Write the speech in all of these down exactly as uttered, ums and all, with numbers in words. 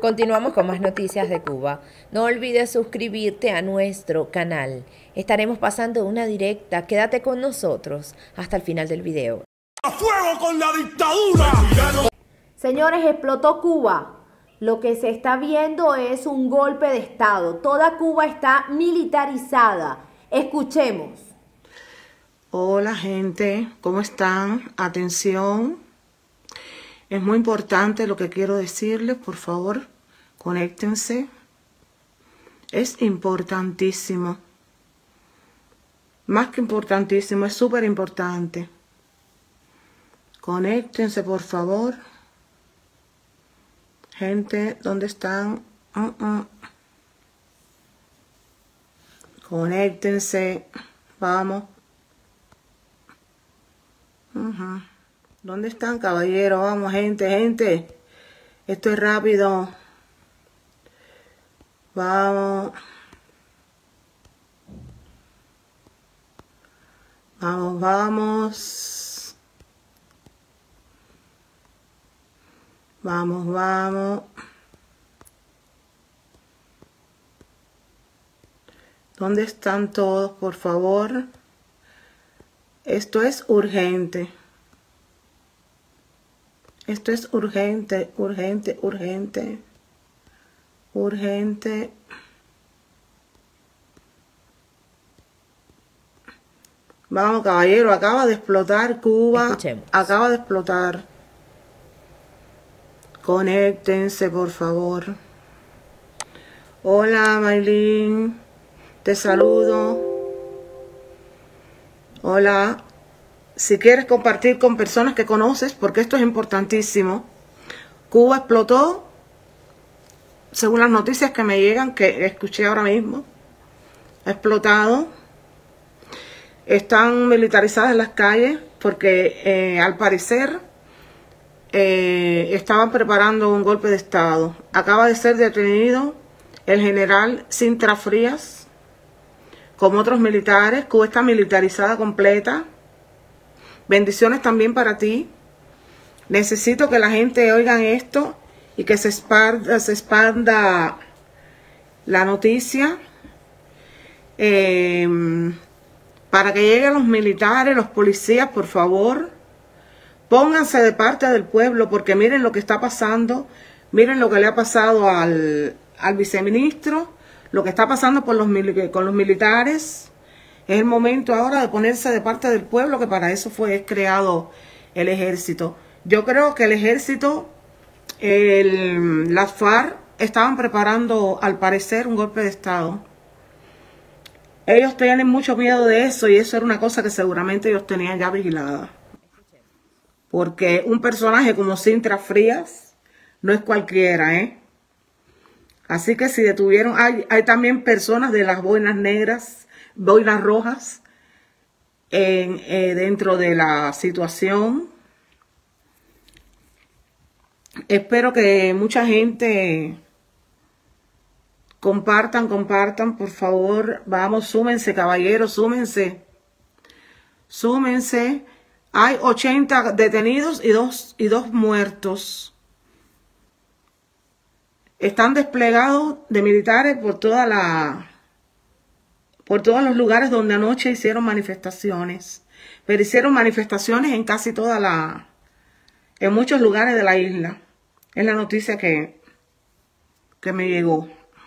Continuamos con más noticias de Cuba. No olvides suscribirte a nuestro canal. Estaremos pasando una directa. Quédate con nosotros hasta el final del video. ¡A fuego con la dictadura! Señores, explotó Cuba. Lo que se está viendo es un golpe de Estado. Toda Cuba está militarizada. Escuchemos. Hola gente, ¿cómo están? Atención. Es muy importante lo que quiero decirles, por favor, conéctense. Es importantísimo. Más que importantísimo, es súper importante. Conéctense, por favor. Gente, ¿dónde están? Uh -uh. Conéctense. Vamos. Uh-huh. ¿Dónde están, caballeros? Vamos, gente, gente. Esto es rápido. Vamos. Vamos, vamos. Vamos, vamos. ¿Dónde están todos, por favor? Esto es urgente. Esto es urgente, urgente, urgente. Urgente. Vamos, caballero, acaba de explotar Cuba. Escuchemos. Acaba de explotar. Conéctense, por favor. Hola, Maylin. Te saludo. Hola. Si quieres compartir con personas que conoces, porque esto es importantísimo. Cuba explotó, según las noticias que me llegan, que escuché ahora mismo. Ha explotado. Están militarizadas las calles porque eh, al parecer eh, estaban preparando un golpe de Estado. Acaba de ser detenido el general Sintra Frías, como otros militares. Cuba está militarizada completa. Bendiciones también para ti. Necesito que la gente oigan esto y que se expanda, se expanda la noticia eh, para que lleguen los militares, los policías, por favor. Pónganse de parte del pueblo, porque miren lo que está pasando. Miren lo que le ha pasado al, al viceministro, lo que está pasando por los, con los militares. Es el momento ahora de ponerse de parte del pueblo, que para eso fue creado el ejército. Yo creo que el ejército, el, las FARC, estaban preparando, al parecer, un golpe de Estado. Ellos tienen mucho miedo de eso, y eso era una cosa que seguramente ellos tenían ya vigilada. Porque un personaje como Sintra Frías no es cualquiera, ¿eh? Así que si detuvieron, hay, hay también personas de las boinas negras, boinas rojas, en, eh, dentro de la situación. Espero que mucha gente compartan, compartan, por favor. Vamos, súmense, caballeros, súmense. Súmense. Hay ochenta detenidos y dos, y dos muertos. Están desplegados de militares por toda la... por todos los lugares donde anoche hicieron manifestaciones. Pero hicieron manifestaciones en casi toda la... en muchos lugares de la isla. Es la noticia que, que me llegó.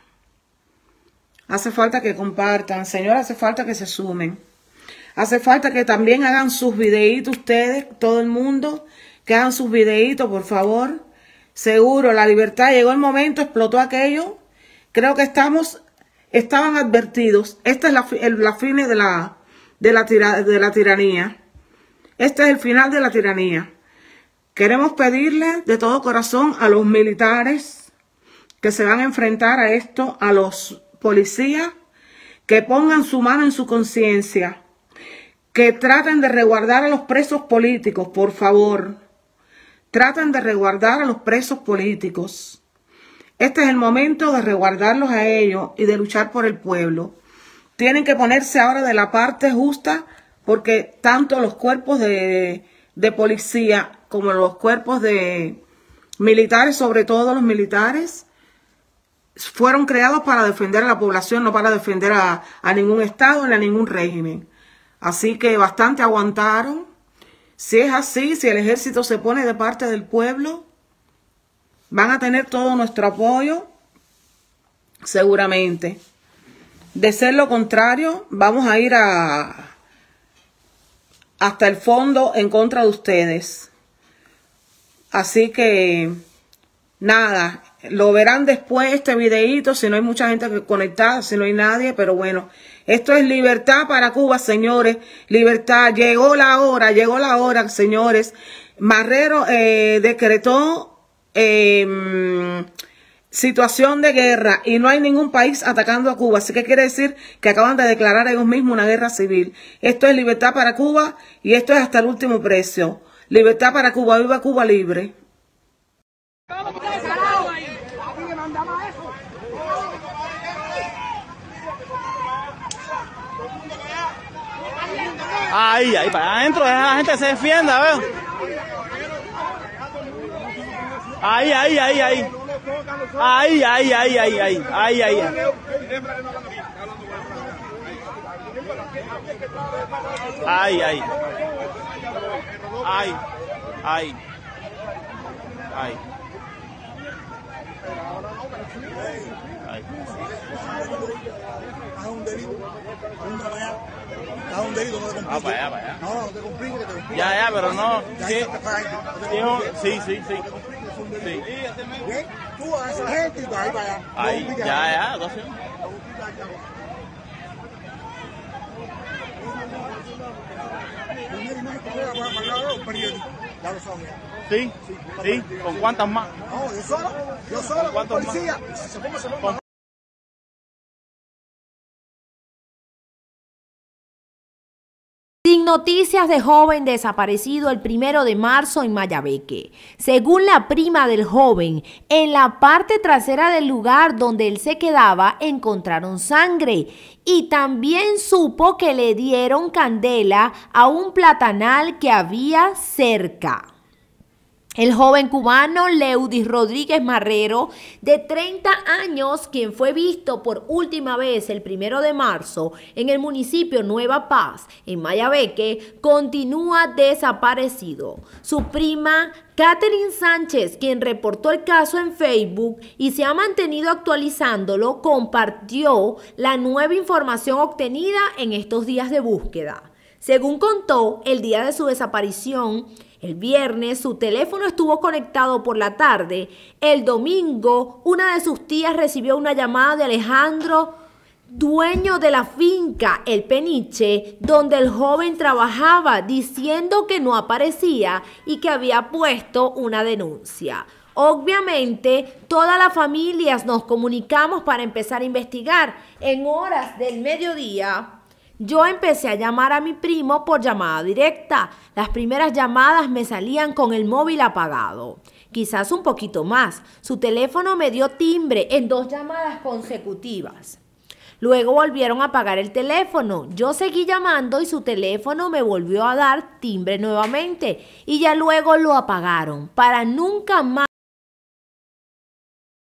Hace falta que compartan. Señor, hace falta que se sumen. Hace falta que también hagan sus videitos ustedes, todo el mundo. Que hagan sus videitos, por favor. Seguro, la libertad. Llegó el momento, explotó aquello. Creo que estamos... estaban advertidos. Esta es la, el, la fin de la, de, la tira, de la tiranía. Este es el final de la tiranía. Queremos pedirle de todo corazón a los militares que se van a enfrentar a esto, a los policías, que pongan su mano en su conciencia, que traten de resguardar a los presos políticos, por favor. Traten de resguardar a los presos políticos. Este es el momento de resguardarlos a ellos y de luchar por el pueblo. Tienen que ponerse ahora de la parte justa, porque tanto los cuerpos de, de policía como los cuerpos de militares, sobre todo los militares, fueron creados para defender a la población, no para defender a, a ningún Estado ni a ningún régimen. Así que bastante aguantaron. Si es así, si el ejército se pone de parte del pueblo, van a tener todo nuestro apoyo, seguramente. De ser lo contrario, vamos a ir a, hasta el fondo en contra de ustedes. Así que, nada, lo verán después este videíto, si no hay mucha gente conectada, si no hay nadie, pero bueno. Esto es libertad para Cuba, señores. Libertad. Llegó la hora, llegó la hora, señores. Marrero eh, decretó eh, situación de guerra y no hay ningún país atacando a Cuba. Así que quiere decir que acaban de declarar ellos mismos una guerra civil. Esto es libertad para Cuba y esto es hasta el último precio. Libertad para Cuba. Viva Cuba libre. Ahí, ahí, para adentro, deja a la gente que se defienda, ¿ves? Ahí, ahí, ahí, ahí. Ahí, ahí, ahí, ahí, ahí, ahí, ahí. Ahí, ahí. Ahí, ahí. Ahí. Un dedito, no te compliques. Ah, para allá, para allá. No, no te compliques, que te compliques. Ya, ya, pero no. Ya, Sí, ya, ya, ya. sí, sí, sí. Sí. Bien, tú a esa gente y tú ahí para allá. No Ahí, compliques ya, a ya, nadie. entonces. Primera imagen que juega para para el lado, un periódico. Ya lo sabes. Sí, sí, ¿con cuántas más? No, yo solo, yo solo, con ¿Cuántos más? policía. Si se ponga, se ponga. Sin noticias de joven desaparecido el primero de marzo en Mayabeque. Según la prima del joven, en la parte trasera del lugar donde él se quedaba encontraron sangre y también supo que le dieron candela a un platanal que había cerca. El joven cubano Leudis Rodríguez Marrero, de treinta años, quien fue visto por última vez el primero de marzo en el municipio Nueva Paz, en Mayabeque, continúa desaparecido. Su prima, Catherine Sánchez, quien reportó el caso en Facebook y se ha mantenido actualizándolo, compartió la nueva información obtenida en estos días de búsqueda. Según contó, el día de su desaparición, el viernes, su teléfono estuvo conectado por la tarde. El domingo, una de sus tías recibió una llamada de Alejandro, dueño de la finca El Peniche, donde el joven trabajaba, diciendo que no aparecía y que había puesto una denuncia. Obviamente, todas las familias nos comunicamos para empezar a investigar. En horas del mediodía, yo empecé a llamar a mi primo por llamada directa. Las primeras llamadas me salían con el móvil apagado. Quizás un poquito más. Su teléfono me dio timbre en dos llamadas consecutivas. Luego volvieron a apagar el teléfono. Yo seguí llamando y su teléfono me volvió a dar timbre nuevamente. Y ya luego lo apagaron para nunca más